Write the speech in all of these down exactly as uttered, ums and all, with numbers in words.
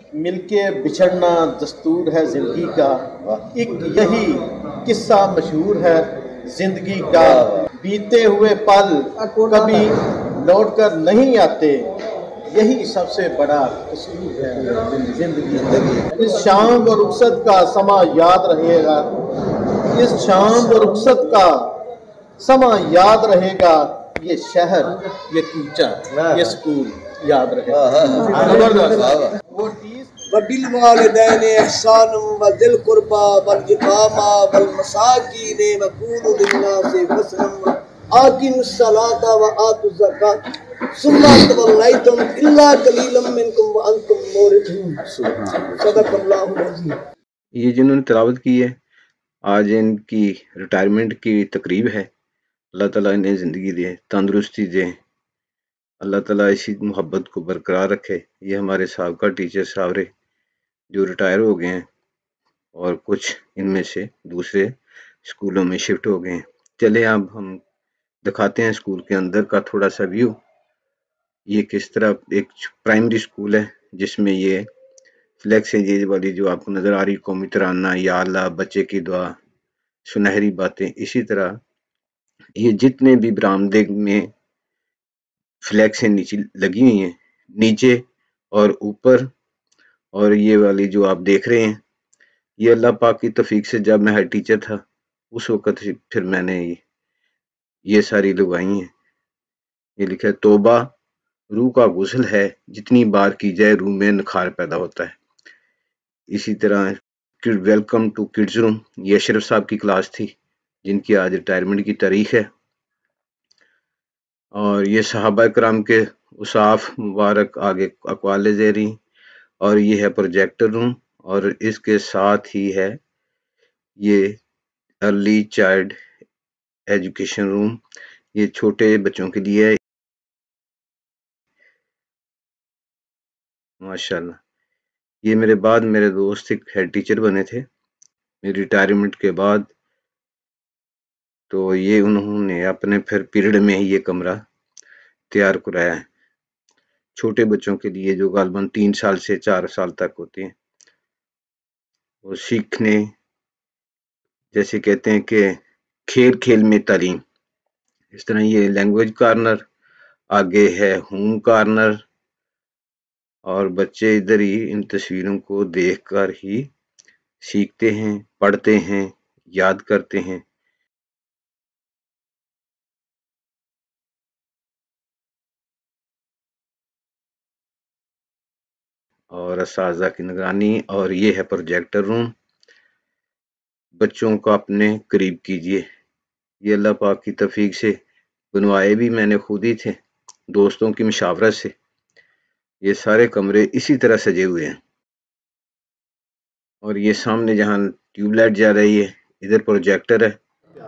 مل کے بچھڑنا دستور ہے زندگی کا، ایک یہی قصہ مشہور ہے زندگی کا، بیتے ہوئے پل کبھی لوٹ کر نہیں آتے، یہی سب سے بڑا قصور ہے زندگی۔ اس شام و رخصت کا سما یاد رہے گا، اس شام و رخصت کا سما یاد رہے گا، یہ شہر، یہ کوچہ، یہ سکول یاد رہے گا۔ وبالوالدین احسانا وذی القربى والیتامی والمساکین وقولوا للناس حسنا وآقیموا الصلاة وآتوا الزکاة ثم تولیتم الا قلیلا منکم وانتم معرضون۔ صدق اللہ العظیم۔ یہ جنہوں نے تلاوت کی ہے، آج ان کی ریٹائرمنٹ کی تقریب ہے۔ اللہ تعالیٰ انہیں زندگی دے، تندرستی دے، اللہ تعالیٰ اسی محبت کو برقرار رکھے۔ یہ ہمارے سابقہ ٹیچر صاحب جو ریٹائر ہو گئے ہیں اور کچھ ان میں سے دوسرے اسکولوں میں شفٹ ہو گئے ہیں۔ چلے اب ہم دکھاتے ہیں اسکول کے اندر کا تھوڑا سا ویو۔ یہ کس طرح ایک پرائمری اسکول ہے جس میں یہ فلیکس ایج والی جو آپ کو نظر آ رہی، قومی ترانہ، یا اللہ، بچے کی دعا، سنہری باتیں، اسی طرح یہ جتنے بھی برآمدے میں فلیکسیں نیچے لگی ہوئی ہیں، نیچے اور اوپر، اور یہ والی جو آپ دیکھ رہے ہیں، یہ اللہ پاک کی توفیق سے جب میں ہیڈ ٹیچر تھا اس وقت پھر میں نے یہ ساری لگائی ہیں۔ یہ لکھا ہے توبہ روح کا غسل ہے، جتنی بار کی جائے روح میں نکھار پیدا ہوتا ہے۔ اسی طرح ویلکم ٹو کڈز روم، یہ اشرف صاحب کی کلاس تھی جن کی آج ریٹائرمنٹ کی تاریخ ہے۔ اور یہ صحابہ کرام کے اوصاف مبارک آگے اقوال زیریں، اور یہ ہے پروجیکٹر روم، اور اس کے ساتھ ہی ہے یہ ارلی چائلڈ ایجوکیشن روم، یہ چھوٹے بچوں کے لیے ہے۔ ماشاءاللہ یہ میرے بعد میرے دوست ایک ہیڈ ٹیچر بنے تھے میری ریٹائرمنٹ کے بعد، تو یہ انہوں نے اپنے پھر پیریڈ میں ہی یہ کمرہ تیار کرایا ہے چھوٹے بچوں کے لیے جو غالباً تین سال سے چار سال تک ہوتے ہیں۔ وہ سیکھنے، جیسے کہتے ہیں کہ کھیل کھیل میں تعلیم، اس طرح یہ لینگویج کارنر، آگے ہے ہوم کارنر، اور بچے ادھر ہی ان تصویروں کو دیکھ کر ہی سیکھتے ہیں، پڑھتے ہیں، یاد کرتے ہیں۔ اور اساتذہ کی نگرانی، اور یہ ہے پروجیکٹر روم۔ بچوں کو اپنے قریب کیجیے، یہ اللہ پاک کی توفیق سے بنوائے بھی میں نے خود ہی تھے دوستوں کی مشاورت سے۔ یہ سارے کمرے اسی طرح سجے ہوئے ہیں، اور یہ سامنے جہاں ٹیوب لائٹ جا رہی ہے ادھر پروجیکٹر ہے۔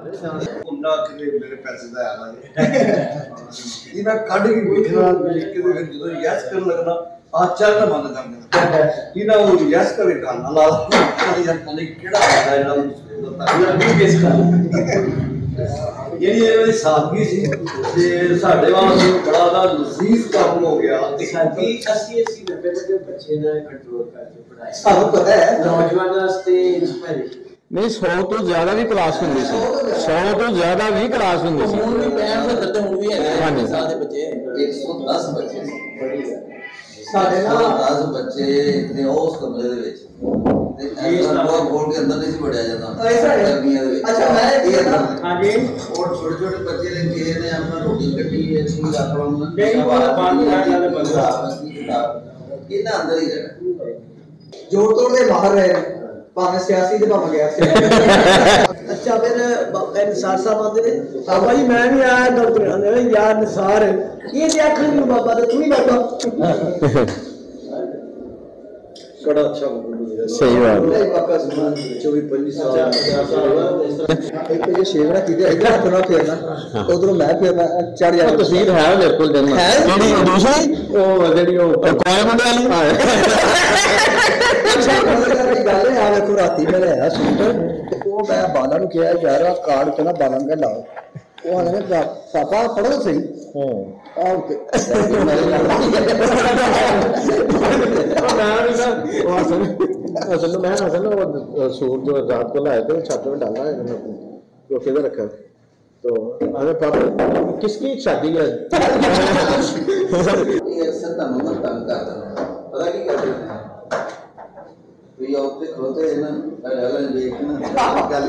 ਜਿਹੜੀ ਸਾਦਗੀ ਸੀ ਤੇ ਸਾਡੇ ਵਾਸਤੇ ਬੜਾ ਲਜ਼ੀਜ਼ ਕੰਮ ਹੋ ਗਿਆ। ਸਾਡੀ ਅਸੀਂ ਅਸੀਂ ਨੱਬੇ ਤੱਕ ਬੱਚੇ ਨਾਲ ਕੰਟਰੋਲ ਕਰਕੇ ਪੜਾਇਆ, ਸਾਨੂੰ ਪਤਾ ਹੈ ਨੌਜਵਾਨਾਂ ਵਾਸਤੇ ਇੰਸਪਾਇਰੇਸ਼ਨ ਨਹੀਂ, ਸੌ ਤੋਂ ਜ਼ਿਆਦਾ ਵੀ ਕਲਾਸ ਹੁੰਦੀ ਸੀ, ਸੌ ਤੋਂ ਜ਼ਿਆਦਾ ਵੀ ਕਲਾਸ ਹੁੰਦੀ ਸੀ। ਹੁਣ ਵੀ ਪੈਂਹਠ ਸੱਤਰ ਤੇ ਹੁਣ ਵੀ ਹੈਗੇ ਸਾਡੇ ਬੱਚੇ ਇੱਕ ਸੌ ਦਸ ਬੱਚੇ ਬੜੀ ਹੈ ਸਾਡੇ ਨਾਲ ਦਸ ਬੱਚੇ ਇਤਨੇ ਉਸ ਕਮਰੇ ਦੇ ਵਿੱਚ ਤੇ ਐਸਾ ਬੋਲ ਕੇ ਅੰਦਰ ਨਹੀਂ ਸੀ ਵੜਿਆ ਜਾਂਦਾ ਗਰਮੀਆਂ ਦੇ ਵਿੱਚ। ਅੱਛਾ ਮੈਂ ਇਹ ਹਾਂਜੀ ਔਰ ਛੋਟੇ ਛੋਟੇ ਬੱਚੇ ਨੇ ਕਿਸੇ ਨੇ ਆਪਣਾ ਰੋਟੀ ਕੱਢੀ ਹੈ ਸੀ ਰੱਖ ਲਾਉਣਾ ਨਹੀਂ ਉਹ ਬੰਦ ਕਰ ਜਾਂਦੇ ਬੰਦਾ ਇਹਨਾਂ ਅੰਦਰ ਹੀ ਰਹਿਣਾ ਜੋੜ ਤੋੜ ਦੇ ਬਾਹਰ ਰਹੇ ਭਾਵੇਂ ਸਿਆਸੀ ਤੇ ਭਾਵੇਂ ਗੈਰ ਸਿਆਸੀ। ਅੱਛਾ ਫਿਰ ਨਿਸਾਰ ਸਾਹਿਬ ਆਉਂਦੇ ਨੇ ਬਾਬਾ ਜੀ ਮੈਂ ਵੀ ਆਇਆ ਡਾਕਟਰ ਆਂਦੇ ਯਾਰ ਨਿਸਾਰ ਇਹ ਤੇ ਆਖਣ ਨੂੰ ਬਾਬਾ ਤੇ ਤੂੰ ਹੀ ਬਾਬਾ बड़ा अच्छा सही बात है। चौबीस पच्चीस साल एक ये शेवड़ा की इधर हाथ ना फेरना उधर मैं फेरना चढ़ जा तस्वीर है मेरे को देना है केड़ी दूसरी ओ जेडी ओ कोई मुंडे वाली अच्छा गल है आ देखो राती मैं आया सूटर ते ओ मैं बाला नु कहा यार कार्ड पे ना बाला में लाओ वो आने पापा पढ़ो सही हां असल में मैं असल में वो सूट जो रात को लाए थे छत में डाला है मैंने अपने वो किधर रखा है तो अरे पापा किसकी शादी है ये सत्ता मत तंग कर पता की करते हैं तो ये औरत होते हैं ना अगर देखना गल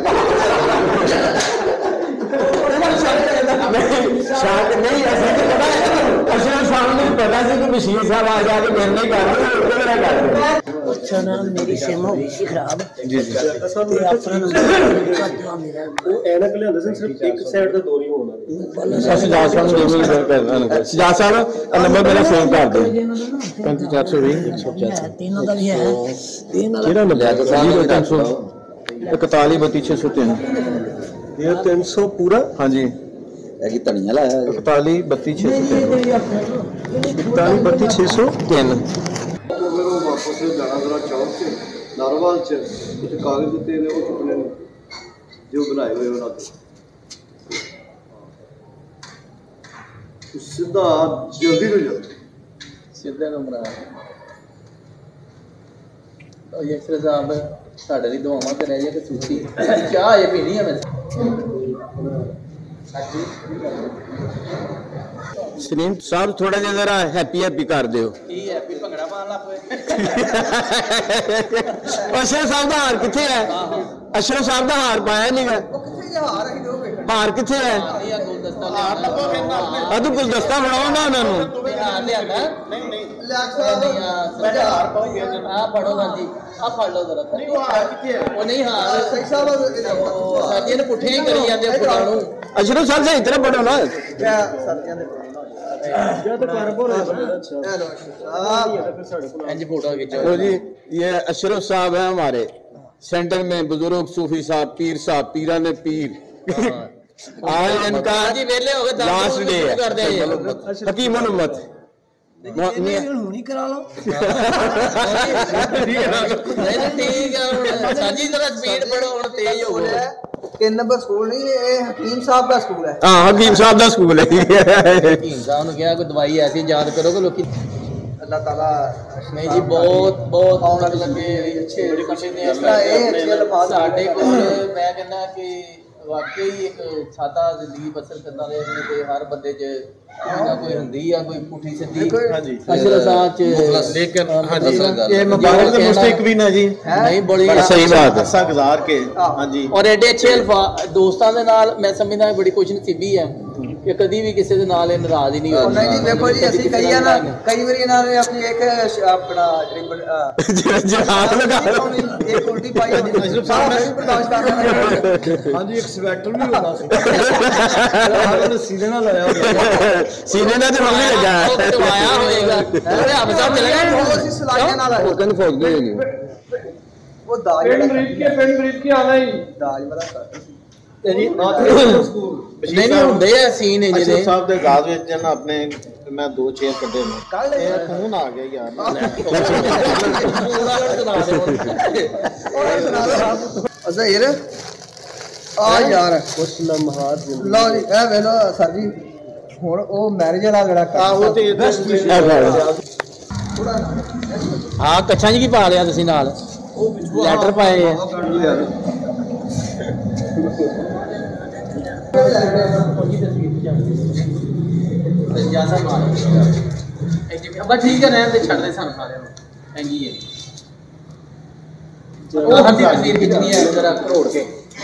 शायद नहीं ऐसा तो पता है असल सामने पता से कि बशीर साहब आ जाके मेरे नहीं कर रहे मेरा कर रहे अच्छा ना मेरी सिम हो गई सी खराब जी जी ਤੇ ਆਪਣਾ ਨੰਬਰ ਮੇਰਾ वो ऐनक ले आंदा सिर्फ एक साइड ਤੇ ਦੋ ਨਹੀਂ ਹੋਣਾ सजाद साहब ने भी कर करना सजाद साहब नंबर मेरा सेव कर दो पैंतीस चार सौ बीस एक सौ पचासी तीनों का भी है तीनों ਕਿਹੜਾ ਨੰਬਰ ਹੈ जीरो तीन सौ इकतालीस बत्तीस छः सौ तीन ये तीन सौ पूरा ਹਾਂਜੀ ਇਹ ਕੀ ਧਨੀਆ ਲਾਇਆ इकतालीस बत्तीस छः सौ तीन इकतालीस बत्तीस छः सौ तीन फिर वो वापस जाना जरा चौक से नारोवाल च कुछ कागज दिते ने वो चुकने ने जो बनाए हुए उन्होंने तो सीधा जल्दी हो जाता ਸਿੱਧੇ ਨੰਬਰ ਆ ਉਹ ਯਕਸਰ ਸਾਹਿਬ ਸਾਡੇ ਲਈ ਦੁਆਵਾਂ ਤੇ ਰਹਿ ਜਾ ਕਿ ਸੁੱਤੀ ਚਾਹ ਇਹ ਪੀਣੀ ਹੈ ਮੈਂ ਸਲੀਮ ਸਾਹਿਬ ਥੋੜਾ ਜਿਹਾ ਜ਼ਰਾ ਹੈਪੀ ਹੈਪੀ ਕਰ ਦਿਓ ਕੀ ਹੈ ਵੀ ਭੰਗੜਾ ਪਾਉਣ ਲੱਗ ਪਏ ਅਸ਼ਰਫ ਸਾਹਿਬ ਦਾ ਹਾਰ ਕਿੱਥੇ ਹੈ ਅਸ਼ਰਫ ਸਾਹਿਬ ਦਾ ਹਾਰ ਪਾਇਆ ਨਹੀਂਗਾ ਉਹ ਕਿੱਥੇ ਜਾ ਹਾਰ ਹੈ ਜੋ ਵੇਖਣ ਹਾਰ ਕਿੱਥੇ ਹੈ ਇਹ ਗੁਲਦਸਤਾ ਹਾਰ ਲੱਭੋ ਫਿਰ ਆ ਤੂੰ ਗੁਲਦਸਤਾ ਬਣਾਉਂਦਾ ਉਹਨਾਂ ਨੂੰ ਹਾਰ ਲਿਆਂਦਾ ਨਹੀਂ ਨਹੀਂ ਲਿਆ ਹਾਰ ਪਾਉਂਗੇ ਆ ਫੜੋ ਹਾਂਜੀ ਆ ਫੜ ਲਓ ਜ਼ਰਾ ਨਹੀਂ ਉਹ ਹਾਰ ਕਿੱਥੇ ਹੈ ਉਹ ਨਹੀਂ ਹਾਰ ਸਹੀ ਸਾਹਿਬ ਸਾਡੀਆਂ ਨੇ ਪੁੱਠੇ ਹੀ ਕਰੀ ਜਾਂਦੇ ਫੁੱਲਾਂ ਨੂੰ ਅਸ਼ਰਫ ਸਾਹਿਬ ਸਹੀ ਤਰ੍ਹਾਂ ਪੜੋ ਨਾ ਸਰਦੀਆਂ ਦੇ जब कर बोल ਇੰਜ ਫੋਟੋ ਖਿੱਚੋ तो जी ये अशरफ साहब है हमारे सेंटर में बुजुर्ग सूफी साहब पीर साहब पीरा ने पीर आज इनका जी वेले हो गए लास्ट डे है कर दे हकीम उम्मत ਹੁਣੀ ਕਰਾ ਲਓ ਨਹੀਂ ਠੀਕ ਹੈ ਸਾਜੀ ਜਰਾ ਸਪੀਡ ਪੜੋ ਹੁਣ ਤੇਜ਼ ਹੋ ਗਿਆ ਤਿੰਨ ਨੰਬਰ ਸਕੂਲ ਨਹੀਂ ਇਹ ਹਕੀਮ ਸਾਹਿਬ ਦਾ ਸਕੂਲ ਹੈ हाँ हकीम साहब का स्कूल है ਹਕੀਮ ਸਾਹਿਬ ਨੂੰ ਕਿਹਾ ਕੋਈ ਦਵਾਈ ਐਸੀ ਯਾਦ ਕਰੋ ਕਿ ਲੋਕੀ ਅੱਲਾਹ ਤਾਲਾ ਨਹੀਂ ਜੀ ਬਹੁਤ ਬਹੁਤ ਆਉਣ ਲੱਗੇ ਅੱਛੇ ਕੁਛ ਨੇ ਇਹ ਅੱਛੇ ਅਲਫਾਜ਼ ਸਾਡੇ ਕੋਲ ਮੈਂ ਕਹਿੰਦਾ ਕਿ ਵਾਕਈ ਇੱਕ ਸਾਦਾ ਜ਼ਿੰਦਗੀ ਬਸਰ ਕਰਨ ਵਾਲੇ ਨੇ ਤੇ ਹਰ ਬੰਦੇ 'ਚ ਕੋਈ ਨਾ ਕੋਈ ਹੁੰਦੀ ਆ ਕੋਈ ਪੁੱਠੀ ਸਿੱਧੀ ਹਾਂਜੀ ਅਸਲ ਸਾਚ लेकिन हाँ जी मतलब ये मुबारक के मुस्तकबिन है जी ਨਹੀਂ ਬੜੀ सही बात है अरसा गुजार के हाँ जी ਔਰ ਐਡੇ ਅੱਛੇ ਅਲਫਾ ਦੋਸਤਾਂ ਦੇ ਨਾਲ ਮੈਂ ਸਮਝਦਾ ਬੜੀ ਖੁਸ਼ਨਸੀਬੀ ਹੈ ਕਿ ਕਦੀ ਵੀ ਕਿਸੇ ਦੇ ਨਾਲ ਇਹ ਨਾਰਾਜ਼ ਹੀ ਨਹੀਂ ਹੋਇਆ ਨਹੀਂ ਜੀ ਵੇਖੋ ਜੀ ਅਸੀਂ ਕਈ ਆ ਨਾ ਕਈ ਵਾਰੀ ਇਹਨਾਂ ਨੇ ਆਪਣੀ ਇੱਕ ਸ਼- ਆਪਣਾ ਜਿਹੜੀ ਬਣ- ਅਹ जहाज लगा ਇੱਕ ਉਲਟੀ ਪਾਈ ਹੁੰਦੀ ਸਾਰਾ ਵੀ ਬਰਦਾਸ਼ਤ ਕਰ ਲੈਣਾ हाँ जी एक स्वेटर भी होता सीधे ना लाया सीने का तो मम्मी लगा ਉਹ ਕਟਵਾਇਆ ਹੋਏਗਾ ਉਹਦੇ ਹੱਥ ਸਾਹ ਚਲੇ ਉਹ ਗਏ ਅਸੀਂ ਸਲਾਈਆਂ ਨਾਲ ਆਏ। कन फोड़ देगी ਉਹ ਦਾਜ पेन ਵਾਲਾ खरीद के पेन खरीद के आना ही ਦਾਜ ਵਾਲਾ ਕਰਦਾ ਸੀ जी स्कूल ਨਹੀਂ ਨਹੀਂ ਹੁੰਦੇ ਆ ਸੀਨ ਇਹ अशरफ ਜਿਹੜੇ साहब दे गाज विच जन अपने मैं दो चेयर कड्डे ने ਕੱਲ ये खून आ गया यार ਅਜ਼ਹੀਰ ਆ ਯਾਰ कुछ लम्हात ਲਓ ਜੀ ਇਹ ਵੇਲੋ ਸਰ ਜੀ ਹੁਣ ਉਹ ਮੈਰਿਜ ਵਾਲਾ ਜਿਹੜਾ ਕੰਮ आहो ते ਹਾਂ ਕੱਛਾਂ 'ਚ ਕੀ ਪਾ ਲਿਆ ਤੁਸੀਂ ਨਾਲ ਲੈਟਰ ਪਾਏ ਆ ਜਿਆਦਾ ਮਾਰ ਬਸ ਠੀਕ ਹੈ ਰਹਿਣ ਦੇ ਛੱਡ ਦੇ ਸਾਨੂੰ ਸਾਰਿਆਂ ਨੂੰ ਐਂਗੀ ਹੈ ਉਹ ਹੱਥੀ ਤਸਵੀਰ ਖਿੱਚਣੀ ਹੈ ਜਰਾ ਘੋੜ ਕੇ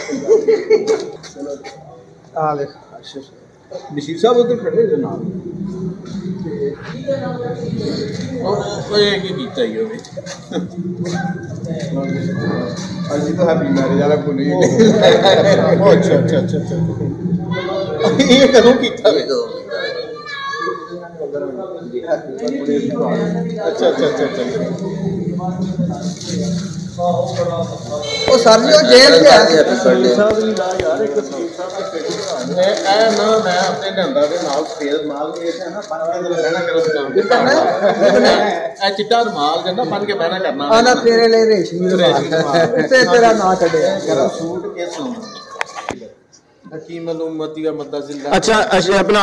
ਆ ਦੇਖ बशीर साहब उधर खड़े थे नाल ਉਹ ਇਹ ਕੀ ਕੀਤਾ ਹੀ ਹੋਵੇ अजी तो हैप्पी मैरिज वाला को नहीं अच्छा अच्छा अच्छा अच्छा ये कदों कीता वे अच्छा अच्छा अच्छा अच्छा ਉਹ ਸਰ ਜੀ ਉਹ ਜੇਲ੍ਹ 'ਚ ਹੈ साहब नहीं ला यार एक वकील साहब के पेटी मैं ए ना मैं अपने नंदा दे नाल सफेद माल ये है ना पंज दिन रहना करो दुकान ਇਹ ਚਿੱਟਾ ਰੁਮਾਲ ਜੰਦਾ ਬਣ ਕੇ ਬਹਿਣਾ ਕਰਨਾ ਆ ਨਾ ਤੇਰੇ ਲਈ ਰੇਸ਼ਮੀ ਰੁਮਾਲ ਤੇ ਤੇਰਾ ਨਾਂ ਕੱਢਿਆ करो सूट के सुन ਹਕੀਮ ਉਮਤੀ ਦਾ ਮੱਦਾ ਜ਼ਿੰਦਾ अच्छा अच्छा अपना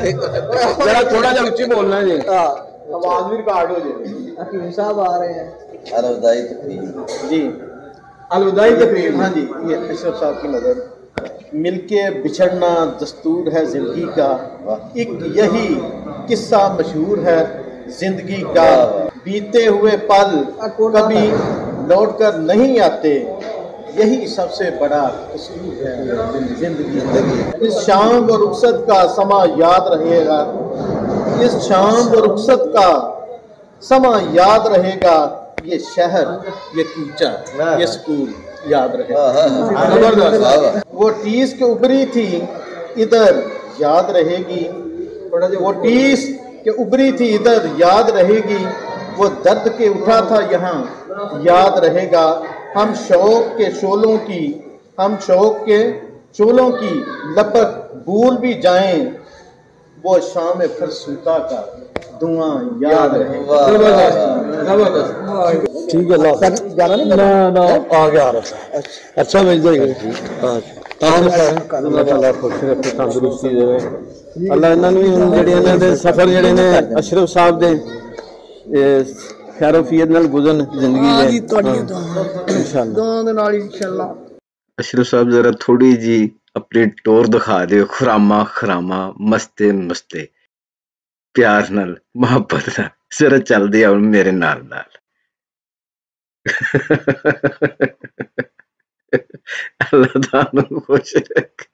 जरा थोड़ा सा ऊंची बोलना जी ਹਾਂ आवाज भी रिकॉर्ड हो जाए ਹਕੀਮ ਸਾਹਿਬ ਆ ਰਹੇ ਆ الوداعی تقریب جی الوداعی تقریب ہاں جی یہ اشرف صاحب کی نظر مل کے بچھڑنا دستور ہے زندگی کا ایک یہی قصہ مشہور ہے زندگی کا بیتے ہوئے پل کبھی لوٹ کر نہیں آتے یہی سب سے بڑا قصور ہے زندگی اس شام و رخصت کا سما یاد رہے گا اس شام و رخصت کا سما یاد رہے گا یہ شہر یہ کوچہ یہ سکول یاد رہے گا زبردست وہ ٹیس کے ابری تھی ادھر یاد رہے گی وہ ٹیس کے ابری تھی ادھر یاد رہے گی وہ درد کے اٹھا تھا یہاں یاد رہے گا ہم شوق کے شولوں کی ہم شوق کے شولوں کی لپک بھول بھی جائیں وہ شام فرسوتا کا دعاں یاد رہے گا ٹھیک ہے گانا نہیں آ گیا اچھا مل جائے گا اللہ تعالیٰ خوش رکھے تندرستی دے اللہ انہاں نوں ہن جڑے انہاں دے سفر جڑے نے اشرف صاحب دے خیر و عافیت نال گزرن زندگی دے انشاءاللہ دعاؤں دے نال انشاءاللہ اشرف صاحب ذرا تھوڑی جی اپنی ٹور دکھا دیو خراما خراما مستے مستے پیار نال محبت نال ذرا چل دیا ہن میرے نال نال اللہ تعالیٰ خوش رکھے